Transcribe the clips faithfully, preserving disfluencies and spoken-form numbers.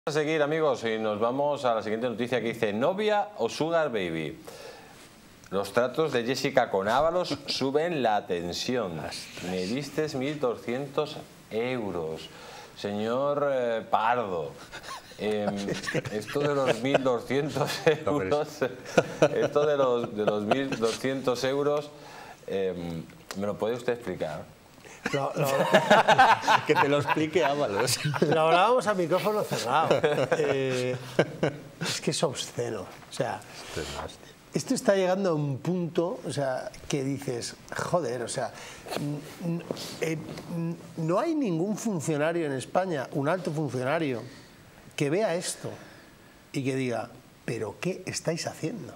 A seguir, amigos, y nos vamos a la siguiente noticia que dice: novia o sugar baby. Los tratos de Jessica con Ábalos suben la tensión. Me diste mil doscientos euros. Señor eh, Pardo, eh, esto de los mil doscientos euros, esto de los, de los mil doscientos euros, eh, ¿me lo puede usted explicar? Lo, lo, que te lo explique Ábalos. Lo hablábamos a micrófono cerrado. Eh, es que es obsceno. O sea, esto está llegando a un punto, o sea, que dices, joder, o sea, eh, no hay ningún funcionario en España, un alto funcionario, que vea esto y que diga, ¿pero qué estáis haciendo?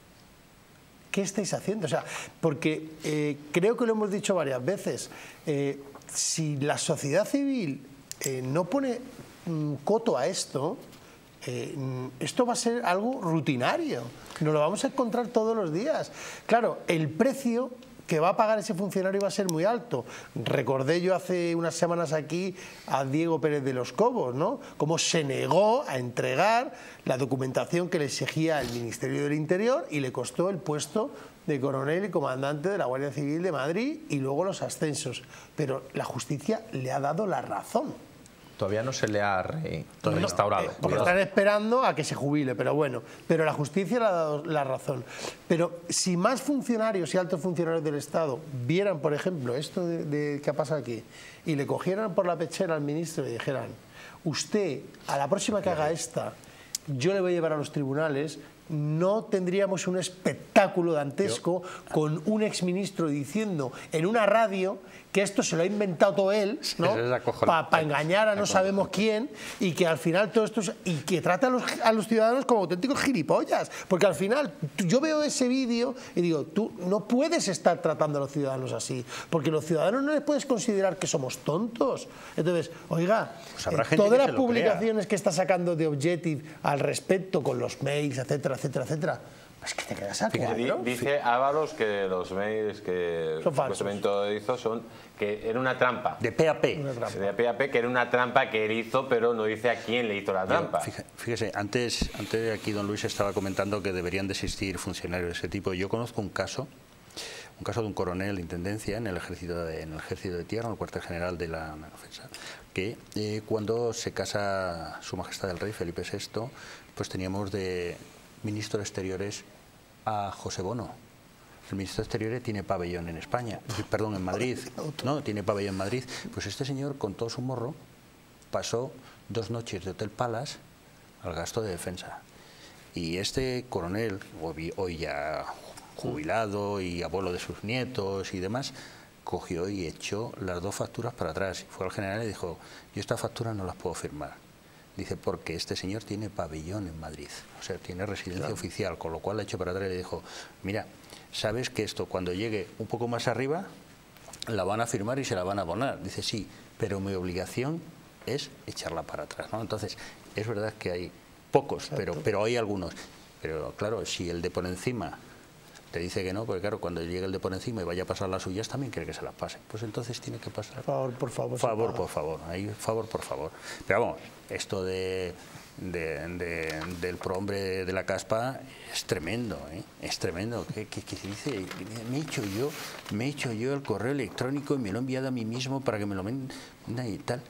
¿Qué estáis haciendo? O sea, porque eh, creo que lo hemos dicho varias veces, eh, si la sociedad civil eh, no pone mm, coto a esto, eh, esto va a ser algo rutinario, nos lo vamos a encontrar todos los días. Claro, el precio que va a pagar ese funcionario va a ser muy alto. Recordé yo hace unas semanas aquí a Diego Pérez de los Cobos, ¿no? Cómo se negó a entregar la documentación que le exigía el Ministerio del Interior y le costó el puesto de coronel y comandante de la Guardia Civil de Madrid y luego los ascensos. Pero la justicia le ha dado la razón. Todavía no se le ha re... no, restaurado. Eh, porque están esperando a que se jubile, pero bueno, pero la justicia le ha dado la razón. Pero si más funcionarios y altos funcionarios del Estado vieran, por ejemplo, esto de, de que ha pasado aquí, y le cogieran por la pechera al ministro y dijeran, usted, a la próxima que haga esta, yo le voy a llevar a los tribunales, no tendríamos un espectáculo dantesco Yo. con un exministro diciendo en una radio que esto se lo ha inventado todo él, ¿no? Para pa engañar a no sabemos quién, y que al final todo esto es, y que trata a los, a los ciudadanos como auténticos gilipollas, porque al final yo veo ese vídeo y digo, tú no puedes estar tratando a los ciudadanos así, porque los ciudadanos no les puedes considerar que somos tontos. Entonces, oiga, pues eh, todas las publicaciones que está sacando de Objective al respecto, con los mails, etcétera, etcétera, etcétera, es que te quedas a cuadro. Dice Ábalos que los mails que supuestamente hizo son que era una trampa. De pe a pe. De pe a pe, que era una trampa que él hizo, pero no dice a quién le hizo la trampa. Yo, fíjese, antes, antes de aquí don Luis estaba comentando que deberían de existir funcionarios de ese tipo. Yo conozco un caso, un caso de un coronel de intendencia en el ejército de, en el ejército de tierra, en el cuartel general de la defensa, que eh, cuando se casa su majestad el rey Felipe sexto, pues teníamos de ministro de Exteriores a José Bono. El ministro de Exteriores tiene pabellón en España, perdón, en Madrid. No, tiene pabellón en Madrid. Pues este señor, con todo su morro, pasó dos noches de Hotel Palace al gasto de defensa. Y este coronel, hoy ya jubilado y abuelo de sus nietos y demás, cogió y echó las dos facturas para atrás. Fue al general y dijo, yo estas facturas no las puedo firmar. Dice, porque este señor tiene pabellón en Madrid, o sea, tiene residencia claro. oficial, con lo cual la echó para atrás y le dijo, mira, ¿sabes que esto cuando llegue un poco más arriba la van a firmar y se la van a abonar? Dice, sí, pero mi obligación es echarla para atrás, ¿no? Entonces, es verdad que hay pocos, pero, pero hay algunos. Pero claro, si el de por encima te dice que no, porque claro, cuando llegue el de por encima y vaya a pasar las suyas, también quiere que se las pase. Pues entonces tiene que pasar. Por favor, por favor. Favor, por favor. Ahí, favor, por favor. Pero vamos, esto de, de, de, del prohombre de la caspa es tremendo, ¿eh? Es tremendo. ¿Qué, qué, qué dice? Me he hecho yo, me he hecho yo el correo electrónico y me lo he enviado a mí mismo para que me lo manden y tal.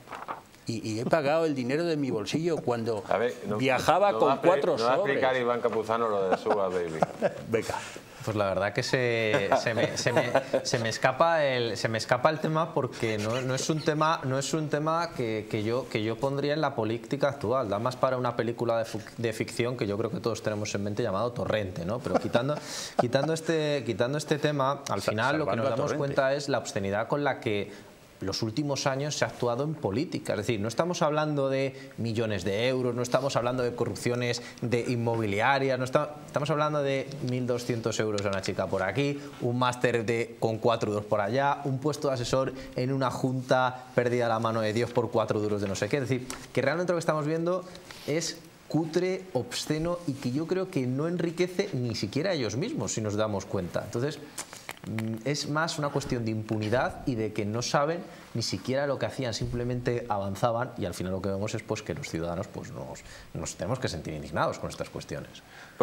Y, y he pagado el dinero de mi bolsillo cuando ver, no, viajaba no con cuatro no sobres. No va a explicar Iván Campuzano lo de Sugar Baby. Venga. Pues la verdad que se, se, me, se, me, se, me escapa el, se me escapa el tema porque no, no es un tema, no es un tema que, que, yo, que yo pondría en la política actual. Da más para una película de, de ficción que yo creo que todos tenemos en mente llamado Torrente, ¿no? Pero quitando, quitando, este, quitando este tema, al final lo que nos damos cuenta es la obscenidad con la que los últimos años se ha actuado en política. Es decir, no estamos hablando de millones de euros, no estamos hablando de corrupciones de inmobiliarias, no está, estamos hablando de mil doscientos euros a una chica por aquí, un máster de con cuatro duros por allá, un puesto de asesor en una junta perdida a la mano de Dios por cuatro duros de no sé qué. Es decir, que realmente lo que estamos viendo es cutre, obsceno y que yo creo que no enriquece ni siquiera a ellos mismos, si nos damos cuenta. Entonces, es más una cuestión de impunidad y de que no saben ni siquiera lo que hacían, simplemente avanzaban, y al final lo que vemos es pues que los ciudadanos pues nos, nos tenemos que sentir indignados con estas cuestiones.